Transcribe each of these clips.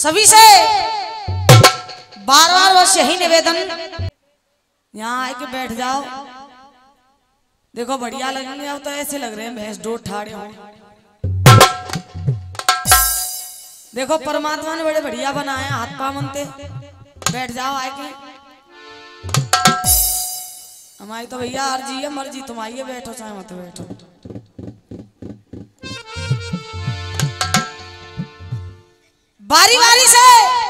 सभी से बार बार बस यही निवेदन, यहाँ आके बैठ जाओ। देखो बढ़िया लगेंगे, अब तो ऐसे लग रहे हैं भैंस दो ठाड़े हो। देखो परमात्मा ने बड़े बढ़िया बनाए, हाथ पांव मनते। बैठ जाओ आके। हमारी तो भैया अर्जी है, मर्जी, तुम आइए बैठो चाहे मत बैठो। बारी बारी से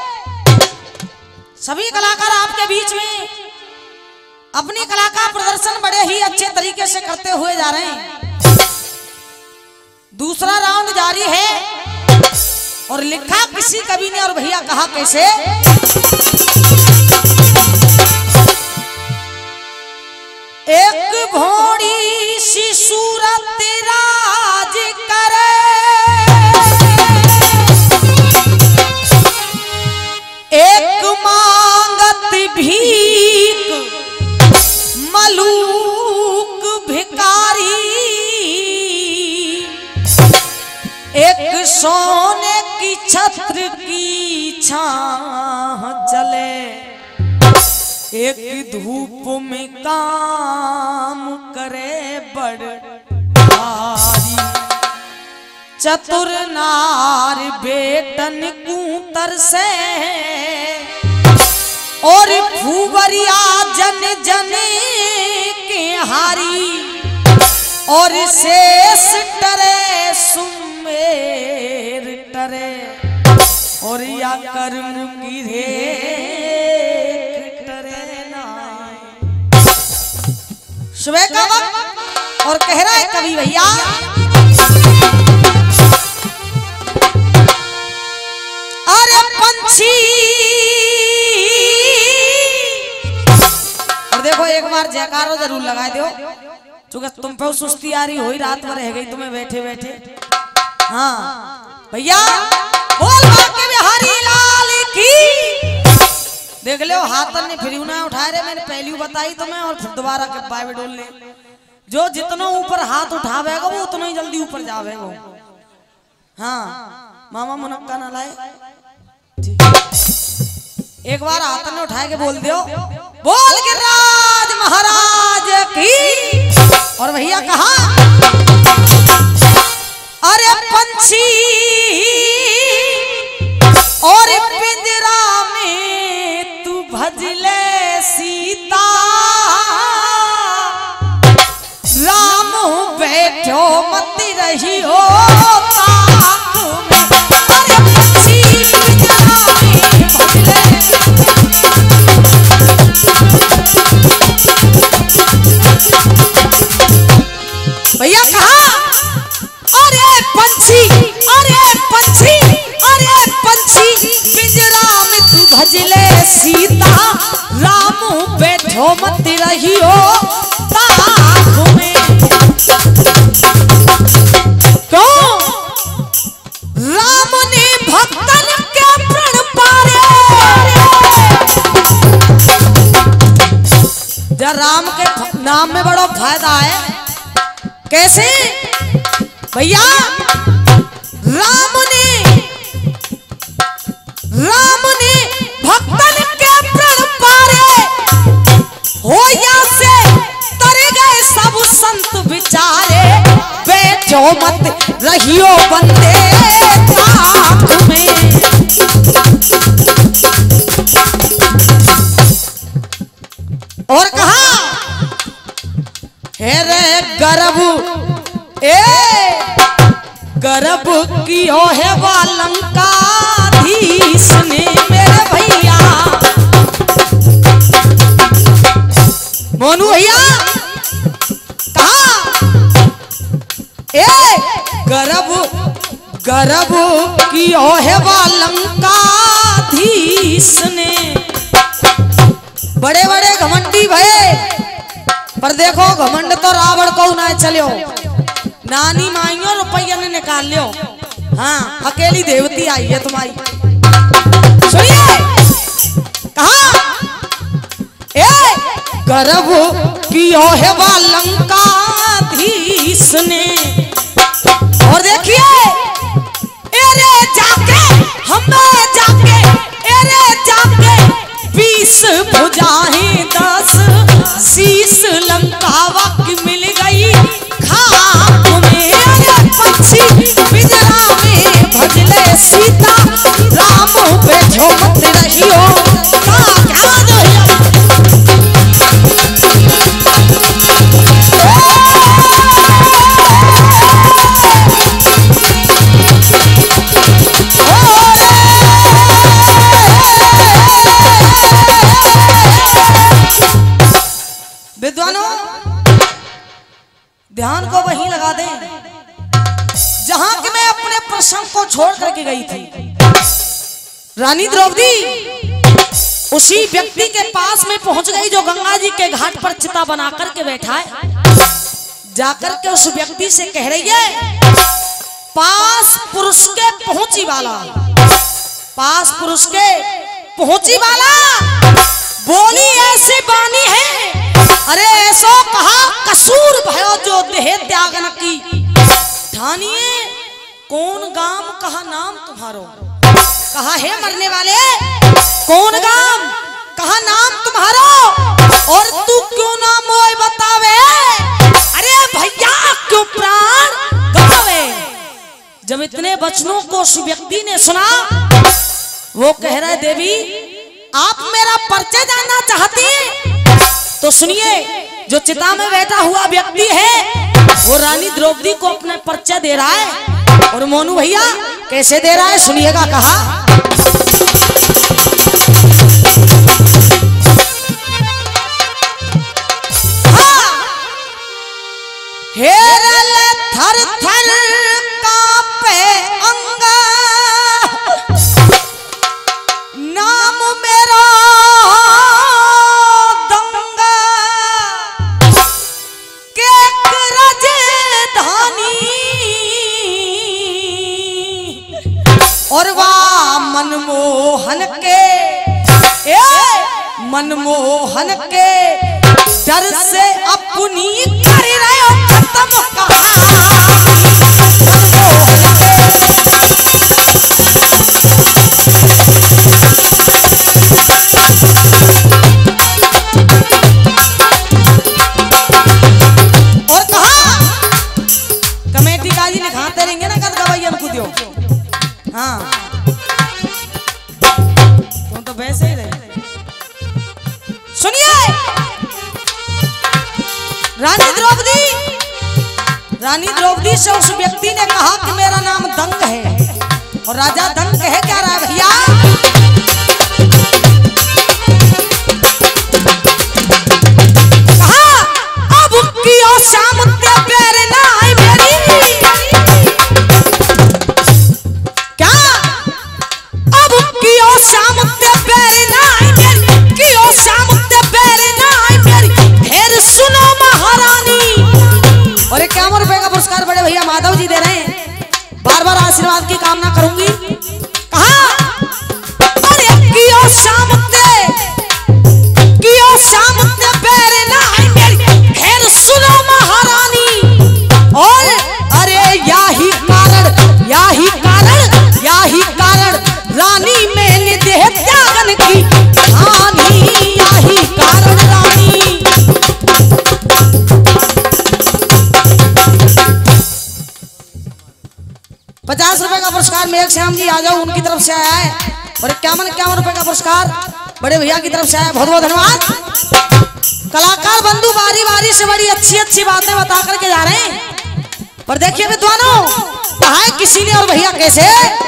सभी कलाकार आपके बीच में अपनी कला का प्रदर्शन बड़े ही अच्छे तरीके से करते हुए जा रहे हैं। दूसरा राउंड जारी है और लिखा किसी कवि ने और भैया कहा कैसे। एक भोड़ी सी सूरत राज करे, एक मांगत भीख मलूक भिकारी, एक सोने की छत्र की छाह चले, एक धूप में काम करे बड़ भारी, चतुर नार बेटन कूतर से और फूवरिया जन जन के हारी, और शेष टरे सुमेर टरे, और या कर्म की रेख टरे नाय। सुबह का वक्त और कह रहा है कवि भैया, अरे पंछी। और देखो एक बार जयकारो जरूर लगा दो, चूंकि तुम पे सुस्ती आ रही हो, रात में रह गई तुम्हें बैठे बैठे। हाँ भैया बोल बाके बिहारी लाल की। देख लो हाथन ने फिर ना उठाए रे, मैंने पहली बताई तुम्हें और फिर दोबारा के बाय डोल ले। जो जितना ऊपर हाथ उठावेगा वो उतना ही जल्दी ऊपर जावेगा। हाँ मामा मुनक्का ना लाए। एक बार हाथन ने उठाए के बोल दियो, बोल गिरिराज महाराज की। और भैया कहा, अरे पंछी और पिंजरा में तू भजले सीता, राम बैठो मत रही हो ताक में। अरे पंछी पिंजरा में भजले, भैया कहा, अरे पंछी, अरे पंछी, अरे पंछी पिंजरा में तू भजले सीता, राम बैठो मत रही हो ताक में। क्यों? राम ने भक्तन के प्रण पारे। जब राम के नाम में बड़ा फायदा है। कैसे भैया? राम ने भक्तन के प्रण पारे, होया से तर गए सब संत विचारे, बैठो मत रहियो बंदे ताक में। और कहा, हे रे गर्भ गर्भ कियो है वालंकाधीश ने मेरे भैया। मोनू भैया कहा, गर्भ कियो है वालंकाधीश ने। बड़े बड़े घमंडी भये, पर देखो घमंड तो रावण को ना चलो, नानी माइयों रुपया ने निकाल लियो। हाँ अकेली देवती आई है तुम्हारी। सुनिए कहा, गर्भ कियो है वालंकाधीश ने। और देखिए अरे जाके हमें जाके ध्यान को वहीं लगा दें जहां कि मैं अपने प्रसंग को छोड़ करके गई थी। रानी द्रौपदी उसी व्यक्ति के पास में पहुंच गई जो गंगा जी के घाट पर चिता बना करके बैठा है। जाकर के उस व्यक्ति से कह रही है, पास पुरुष के पहुंची वाला, पास पुरुष के पहुंची वाला बोली ऐसी बानी है, अरे ऐसो कहा कसूर भयो जो देह त्यागन की। ठानिए कौन गाम कहा नाम तुम्हारो, कहा है मरने वाले कौन गाम कहा नाम तुम्हारो, और तू क्यों ना मोय बतावे, अरे भैया क्यों प्राण गवावे। जब इतने वचनों को उस व्यक्ति ने सुना, वो कह रहा है, देवी आप मेरा परिचय जानना चाहती हैं तो सुनिए। जो चिता में बैठा हुआ व्यक्ति है वो रानी द्रौपदी को अपना परिचय दे रहा है। और मोनू भैया कैसे दे रहा है सुनिएगा। कहा हेरल थर थर कांपे अंग, नाम मेरा दंगा, के राजधानी और वाह मनमोहन के, मनमोहन के डर से अपनी कर रहे हो खत्म और कहा कमेटी काजी लिखाते रहेंगे ना कर गवाई हमको दियो। हाँ तुम तो वैसे ही रहे। सुनिए रानी द्रौपदी से उस व्यक्ति ने कहा कि मेरा नाम दंग है। और राजा दंग कहे क्या रहा है भैया, कहा अब कियो शाम ते पैर ना आई मेरी, क्या अब कियो शाम ते पैर ना आई मेरी, कियो शाम ते पैर ना आई मेरी, फिर सुनो महारानी। और 51 रुपए का पुरस्कार बड़े भैया माधव जी दे रहे हैं, बार बार आशीर्वाद की कामना करूंगी। कहा अरे कियो शाम ते पैर ना आई मेरी, फिर सुनो महारानी। और अरे याही कारण रानी मैंने देह त्यागन की हानि, याही कारण रानी। 50 रुपए का पुरस्कार मेघ श्याम जी आ जाओ, उनकी तरफ से आया है। और 51 रुपए का पुरस्कार बड़े भैया की तरफ से आया, बहुत बहुत धन्यवाद। कलाकार बंधु बारी बारी से बड़ी अच्छी अच्छी बातें बता करके जा रहे हैं। पर देखिए विद्वानों, कहा है किसी ने और भैया कैसे,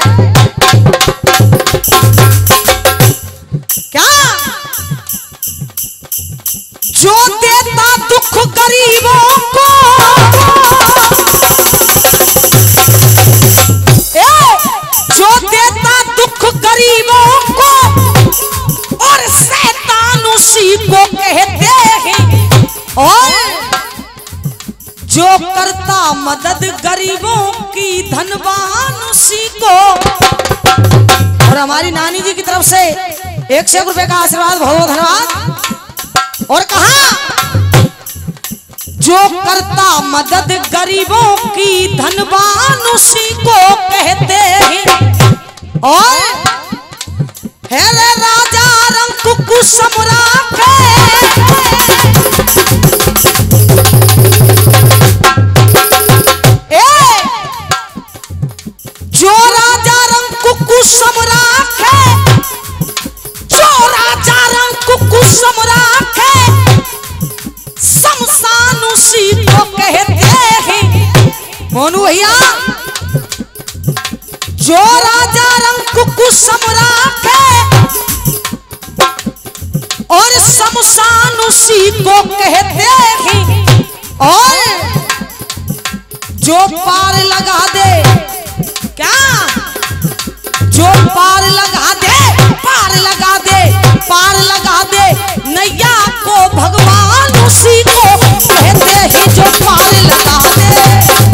क्या जो देता दुख गरीबों को, जो देता दुख गरीबों को, और शैतान उसी को कहते हैं, और जो करता मदद गरीबों की धनवान उसी को। और हमारी नानी जी की तरफ से 101 रुपए का आशीर्वाद, बहुत बहुत धन्यवाद। और कहा जो करता मदद गरीबों की धनवान उसी को कहते हैं। और है रे राजा रंग कुसुम राखे, जो राजा रंग कुसुम राखे, जो राजा रंग कुसुम राखे, शमशान उसी को कहते हैं। मोनू भैया, जो राजा रंग कुसुम राखे और शमशान उसी को कहते हैं। और जो पार लगा दे, क्या जो पार लगा दे, पार लगा दे, पार लगा दे नैया को भगवान उसी को कहते ही जो पार लगा दे।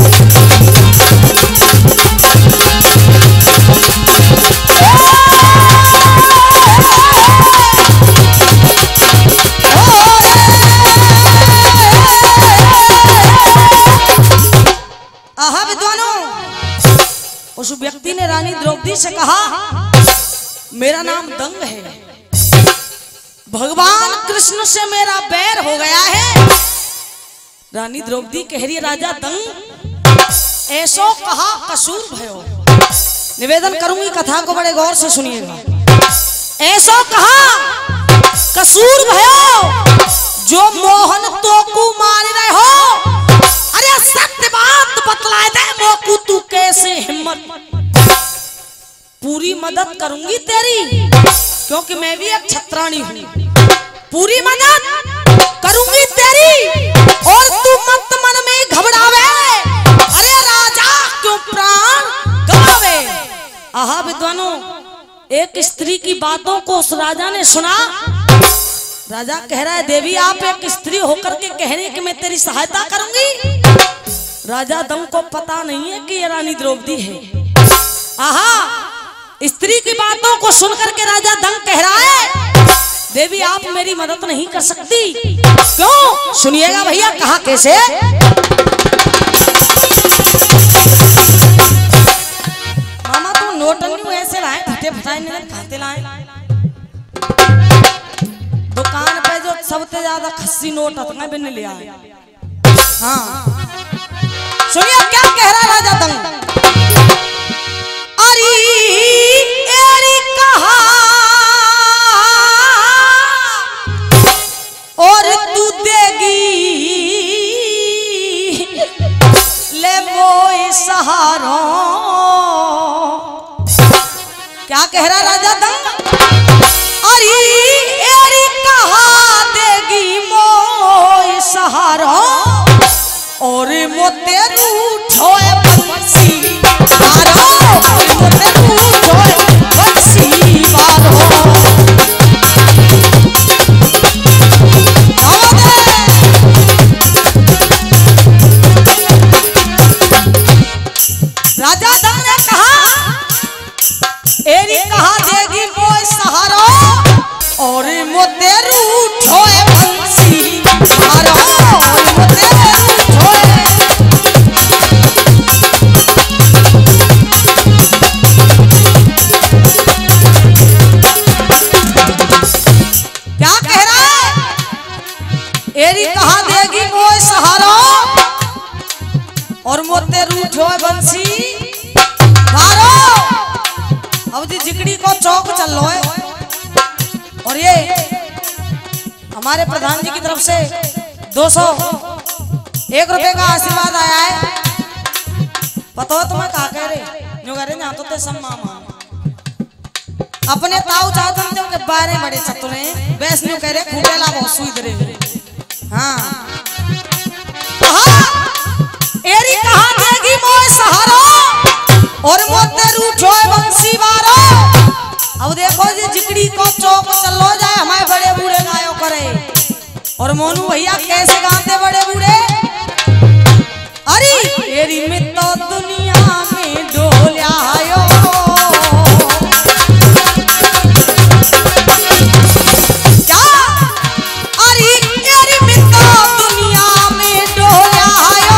आहा विद्वानों, उस व्यक्ति ने रानी द्रौपदी से कहा मेरा नाम दंग है, भगवान कृष्ण से मेरा बैर हो गया है। रानी द्रौपदी कह रही राजा दंग ऐसो कहा कसूर भयो। निवेदन करूंगी कथा को बड़े गौर से सुनिएगा। ऐसो कहा कसूर भयो जो मोहन तो को मार रहे हो। अरे सत्य बात बतलाए दे मोकू तू कैसे हिम्मत। पूरी मदद करूंगी तेरी क्योंकि मैं भी एक छत्राणी हूँ। पूरी मदद करूंगी तेरी और तू मत मन में घबरावे। अरे राजा क्यों प्राण गवावे। आहा विद्वानों, एक स्त्री की बातों को उस राजा ने सुना। राजा कह रहा है देवी आप एक स्त्री होकर के कह रही कि मैं तेरी सहायता करूंगी। राजा दंग को पता नहीं है कि ये रानी द्रौपदी है। आहा, स्त्री की बातों को सुनकर के राजा दंग कह रहा है देवी आप मेरी मदद नहीं कर सकती। क्यों? सुनिएगा भैया कहा कैसे। मामा तुम नोटंगी ऐसे लाए फटे फटाए नहीं खाते लाए। दुकान पे जो सबसे ज्यादा खस्सी नोट अपना भी नहीं लिया। हाँ सुनिए क्या कह रहा राजा दंग। अरे एरी कहा और तू देगी ले मोई सहारो। क्या कह रहा राजा दंग। अरे एरी कहा देगी मोई सहारो और मोते रूठोए बंसी बारो। मोते रूठोए बंसी बारो। राजा दंग ने कहा एरी कहा देगी मोय सहारो और मोते रूठोए बंसी बारो। मोते रूठोए। क्या कह रहा है। एरी कहा देगी मोय सहारो और मोते रूठोए बंसी बारो। अब जी जिकड़ी को चौक चल लो है। और ये हमारे प्रधान जी की तरफ से 201 रुपए का आशीर्वाद आया है। पता हो तुम्हें कहा कह रहे जो कह रहे ना तो ते सम्मा अपने ताऊ चाहते के बारे बड़े चतुरे वैसे न्यू कह रहे खूटेला बहुत सुई दे। हाँ एरी कहा देगी मोय सहारो और मोते रूठोए बंसी बारो। अब देखो जी जिकड़ी को चौक चलो जाए हमारे बड़े बूढ़े गायो करे। और मोनू भैया कैसे गाते बड़े बूढ़े। अरे एरी में तो दुनिया में डोल्या आयो। क्या अरे एरी में तो दुनिया में डोल्या आयो।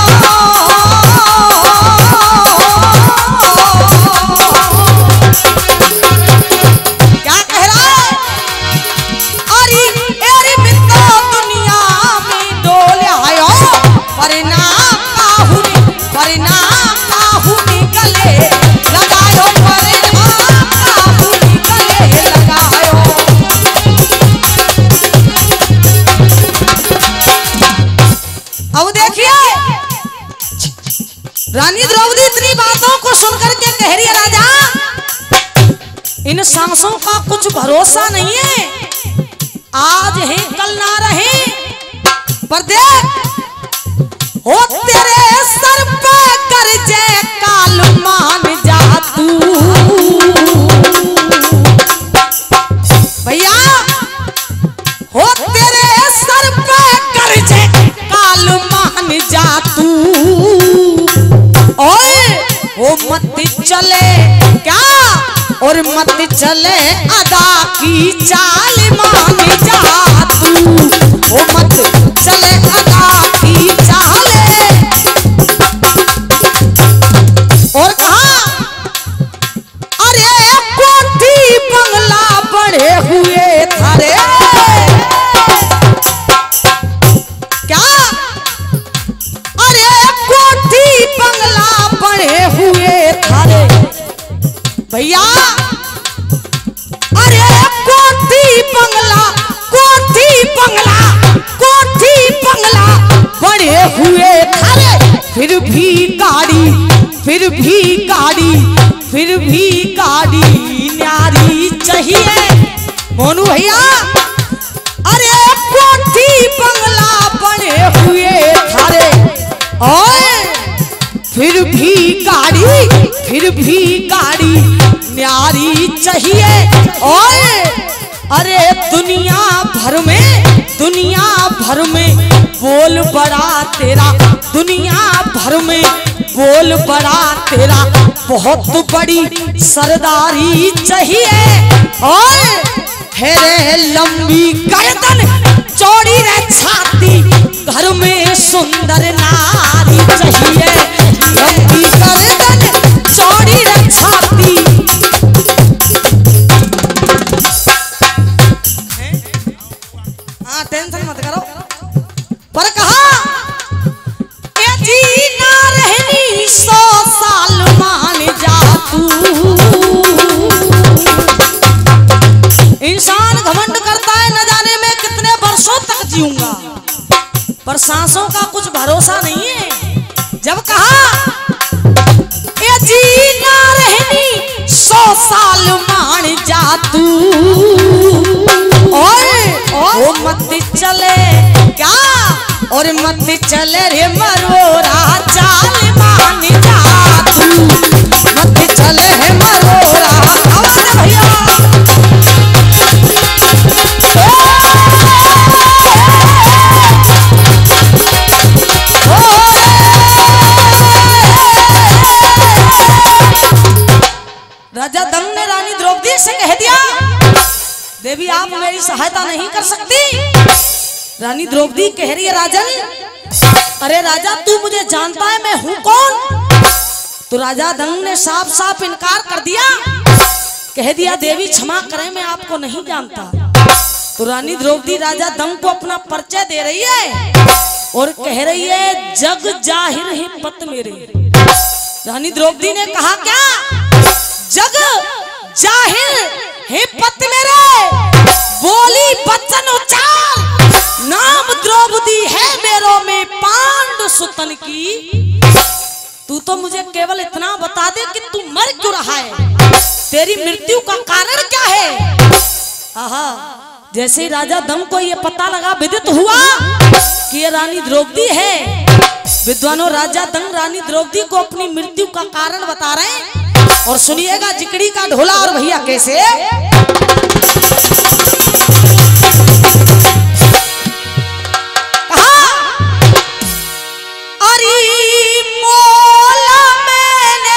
रानी द्रौपदी इतनी बातों को सुनकर के कह रही है राजा इन सांसों का कुछ भरोसा नहीं है। आज है कल ना रहे। पर देख हो तेरे सर पे कर्जे काल मान जा तू। भैया हो तेरे सर पे कर्जे काल मान जा तू। ओए वो मत चले क्या और मत चले अदा की चाल मान जा तू। वो मत चले अदा की चाल। और कहा अरे कोठी बंगला बड़े हुए थारे क्या अरे कोठी बंगला बड़े हुए थारे। भैया अरे कोठी बंगला बड़े हुए थारे। फिर भी गाड़ी न्यारी चाहिए। मोनू भैया अरे कोठी बंगला बड़े हुए थारे और फिर भी गाड़ी न्यारी चाहिए। और अरे दुनिया भर में बोल बड़ा तेरा, दुनिया भर में बोल बड़ा तेरा, बहुत बड़ी सरदारी चाहिए। और हेरे लंबी गर्दन चौड़ी रे छाती, घर में सुंदर नारी चाहिए। लंबी गर्दन चौड़ी रे छाती। हाँ टेंशन मत करो। पर कहा ए जी ना रहनी 100 साल मान जा तू। इंसान घमंड करता है न जाने में कितने वर्षों तक जीऊंगा, पर सांसों का कुछ भरोसा नहीं है। जब कहा ए जी ना रहनी 100 साल मान जा तू। और मत चले क्या और मत चले रे मरोरा चाल मान जा तू। मत चले रे मरोरा आवाज भैया। राजा दंग ने रानी द्रौपदी से कह दिया देवी आप मेरी सहायता नहीं कर सकती। रानी द्रौपदी कह रही है राजन अरे राजा तू मुझे जानता है मैं हूं कौन। तो राजा दंग ने साफ साफ इनकार कर दिया, कह दिया देवी क्षमा करें मैं आपको नहीं जानता। तो रानी द्रौपदी राजा दंग को अपना परिचय दे रही है और कह रही है जग जाहिर है पत मेरे। रानी द्रौपदी ने कहा क्या जग जाहिर हे पत मेरे, बोली बचन उच्चार, नाम द्रौपदी है मेरो में पांडु सुतन की। तू तो मुझे केवल इतना बता दे कि तू मर क्यों रहा है, तेरी मृत्यु का कारण क्या है। आहा जैसे ही राजा दंग को ये पता लगा विदित हुआ कि ये रानी द्रौपदी है, विद्वानों राजा दंग रानी द्रौपदी को अपनी मृत्यु का कारण बता रहे हैं। और सुनिएगा जिकड़ी का ढोला और भैया कैसे। कहा अरे मोला मैंने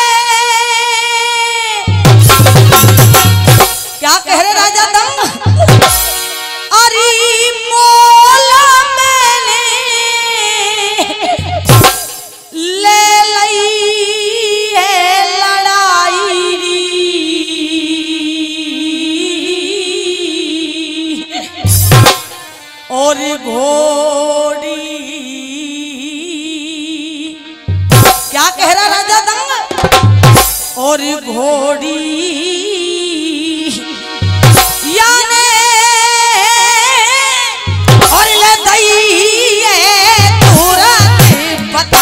क्या कह रहे राजा दंग अरे मोला मैंने ले लई और घोड़ी। क्या कह रहा राजा दंग और घोड़ी याने और ले दई तुरंत पता।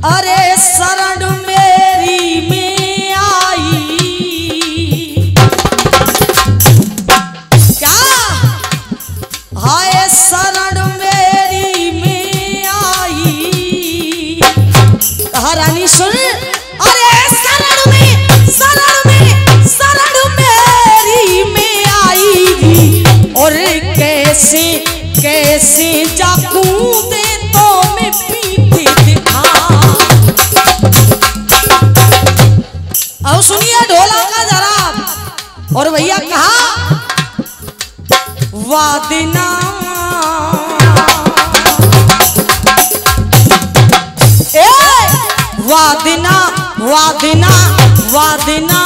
अरे शरण मेरी में आई, क्या हाय शरण मेरी में आई। कहा रानी सुन, अरे शरण मेरी में आईगी और कैसे कैसे जाकू दे तो मैं पीठी दिखा। अब सुनिए ढोला का जरा। और भैया कहा वादिना वादिना वादिना वादिना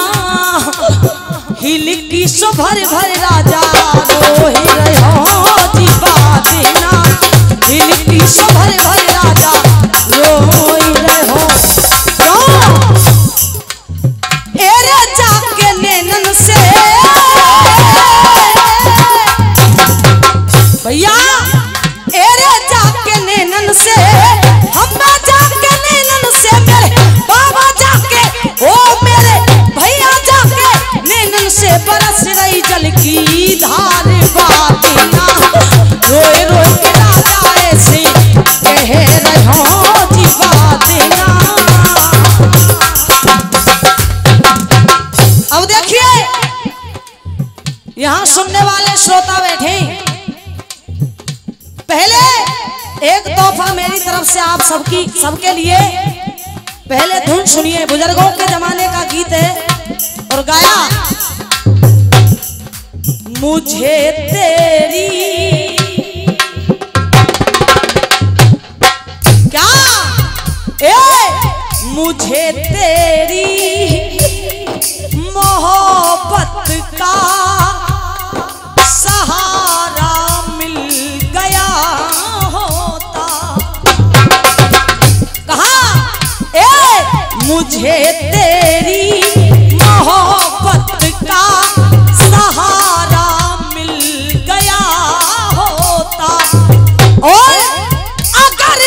हिलकी सो भर भर राजा रोहि रहो जी। वादिना हिलकी सो भर भर राजा रोहि रहो। एरे जाके नैनन से भैया, एरे जाके नैनन से हम जाके नैनन से मेरे बाबा जाके ओ मेरे भैया जाके नैनन से बरस रही जल की धार। वादिना रोए रोए के राजा ऐसे कह रहो जी। वादिना अब देखिए यहां सुनने वाले श्रोता बैठे, पहले एक तोहफा मेरी तरफ से आप सबके लिए। पहले धुन सुनिए, बुजुर्गों के जमाने का गीत है और गाया मुझे तेरी क्या मुझे तेरी मोहब्बत का सहारा मिल गया होता। कहा मुझे तेरी मोहब्बत का सहारा मिल गया होता। और अगर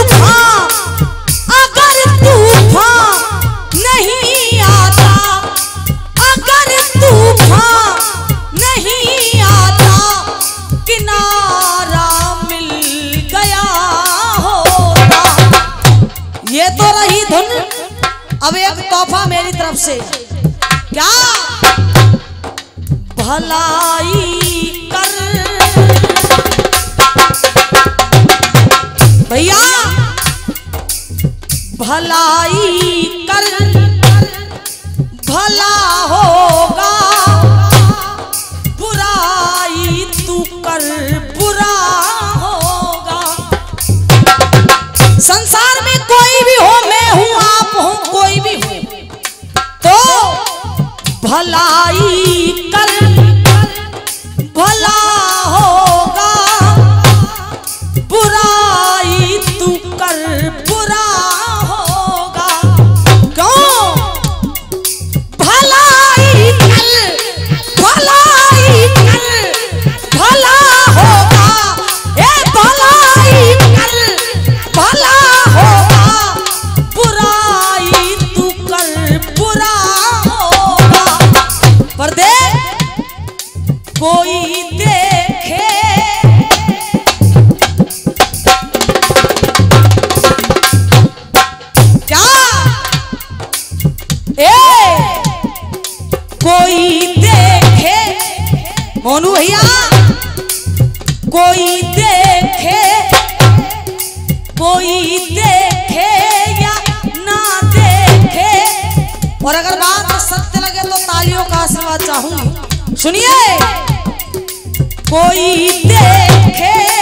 तूफान नहीं आता, अगर तूफान नहीं आता, किनारा मिल गया होता। ये तो रही धुन। अब एक तोहफा मेरी तरफ से, क्या भलाई कर भैया, भलाई कर भला होगा, बुराई तू कर बुरा होगा। संसार में कोई भी हो, मैं हूं आप हो कोई भी हो, तो भलाई कर भला होगा, बुराई तू कर बुरा होगा। क्यों भलाई कर भला होगा, ए भलाई कर भला होगा, बुराई तू कर बुरा होगा। पर देख कोई देखे क्या कोई देखे मोनू भैया, कोई देखे या ना देखे। और अगर बात सत्य लगे तो तालियों का आशीर्वाद चाहूंगी। सुनिए, कोई देखे